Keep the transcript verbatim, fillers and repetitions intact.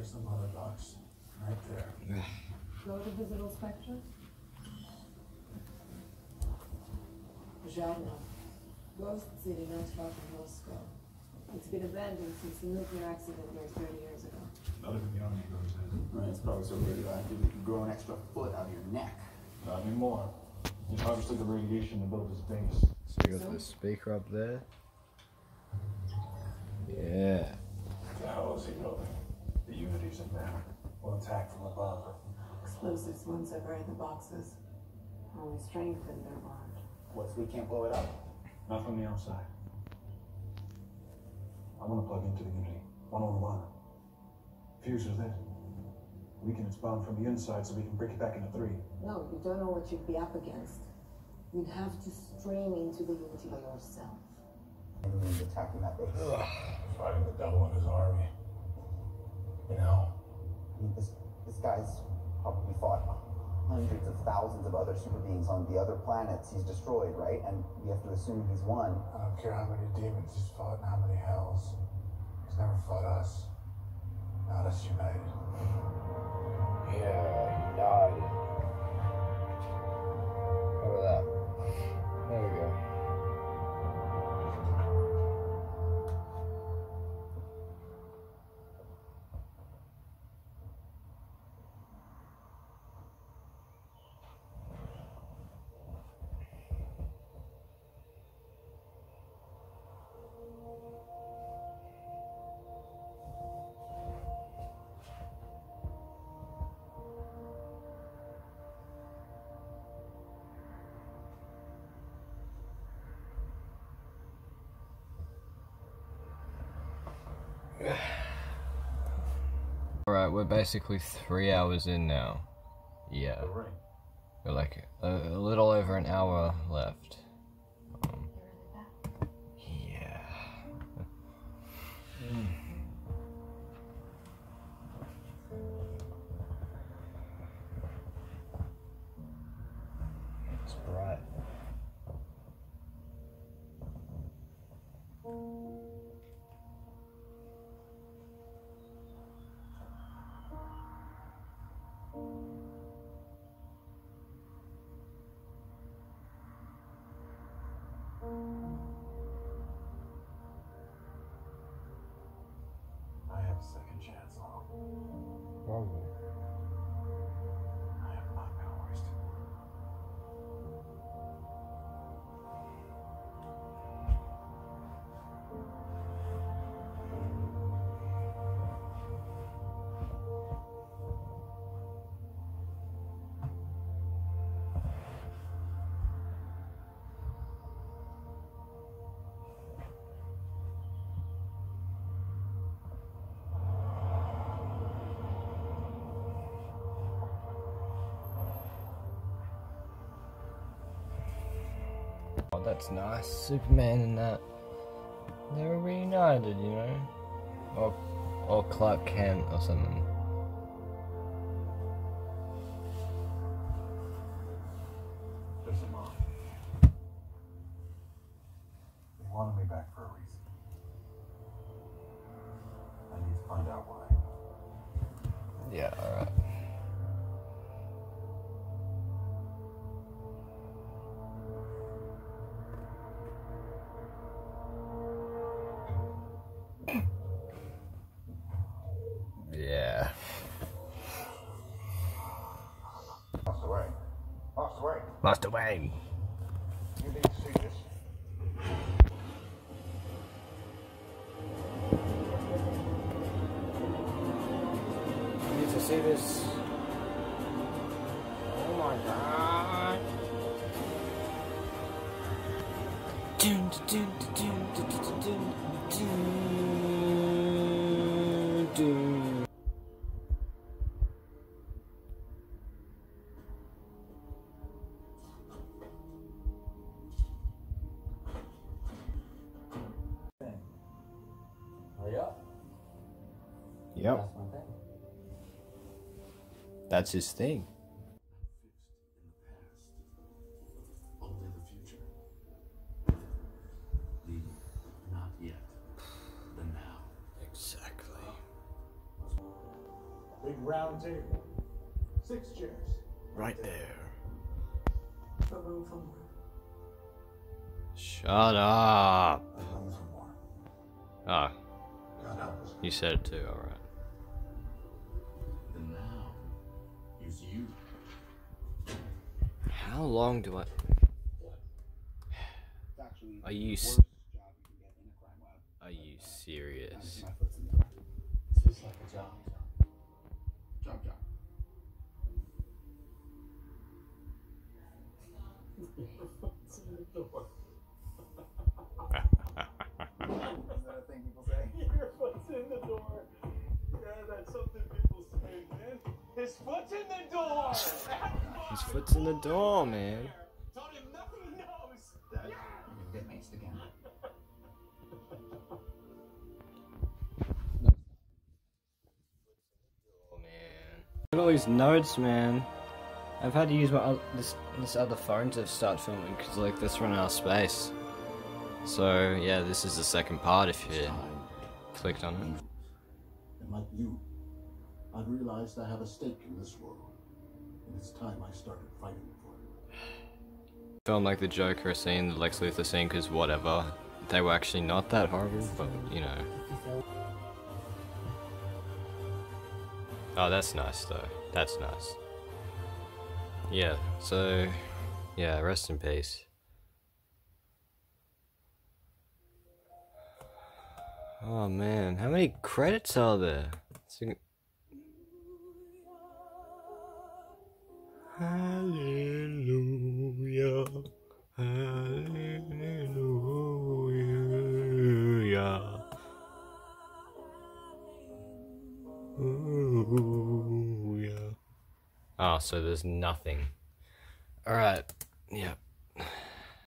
There's some other box right there. Go to visible spectrum. Żadna. Ghost City, not far from Moscow. It's been abandoned since the nuclear accident there thirty years ago. Not even the army goes in. Right, it's probably so radioactive you can grow an extra foot out of your neck. Not anymore. He harvested the radiation to build his base. So you got the speaker up there. Yeah. What the hell is he building? The Unity's in there. We'll attack from above. Explosives won't separate the boxes. Only strengthen their bond. What, so we can't blow it up? Not from the outside. I want to plug into the Unity. One on one. Fuse is it. Weaken its bond from the inside so we can break it back into three. No, you don't know what you'd be up against. You'd have to stream into the Unity by yourself. Enemies attacking that base. Fighting the devil in his army. You know? I mean, this, this guy's probably fought hundreds of thousands of other super beings on the other planets he's destroyed, right? And we have to assume he's won. I don't care how many demons he's fought and how many hells. He's never fought us. Not us united. Yeah, united. Look at that. There we go. Alright, we're basically three hours in now. Yeah. We're like a, a little over an hour left. Um, yeah. mm. It's bright. I have a second chance on him. Probably. I am not gonna waste it. Oh, that's nice. Superman and that. They were reunited, you know? Or, or Clark Kent or something. There's a mom. They wanted me back for a reason. I need to find out why. Yeah, alright. Yeah. Lost away. Lost away. Lost away. You need to see this. You need to see this. Oh my god. Dun, dun, dun, dun, dun, dun, dun, dun, dun. Hurry up. Yep. That's my thing. That's his thing. Only the future. The not yet. The now. Exactly. Big round table. Six chairs. Right there. No room for more. Shut up. No room for more. Ah, God help us. you said it too, alright. And now, use you. How long do I... It's actually Are you the s- worst job you can get in a crime lab. Are you serious? My foot's in the door. This is like a job. Job, job. It's in the door. Is that a thing people say? Your foot's in the door. Yeah, that's something people say, man. His foot's in the door. His foot's in the door, man. Told him nothing he knows. Dad, you get maced again. Oh, man. Look at all these notes, man. I've had to use my oth- this this other phone to start filming because like this run out of space. So yeah, this is the second part if you clicked on it. And like you, I've realized I have a stake in this world. And it's time I started fighting for it. Film like the Joker scene, the Lex Luthor scene, because whatever. They were actually not that horrible, but you know. Oh, that's nice though. That's nice. Yeah, so yeah, rest in peace. Oh man, how many credits are there? Sing- Hallelujah, hallelujah. Ooh, yeah. Oh, so there's nothing. Alright, yeah.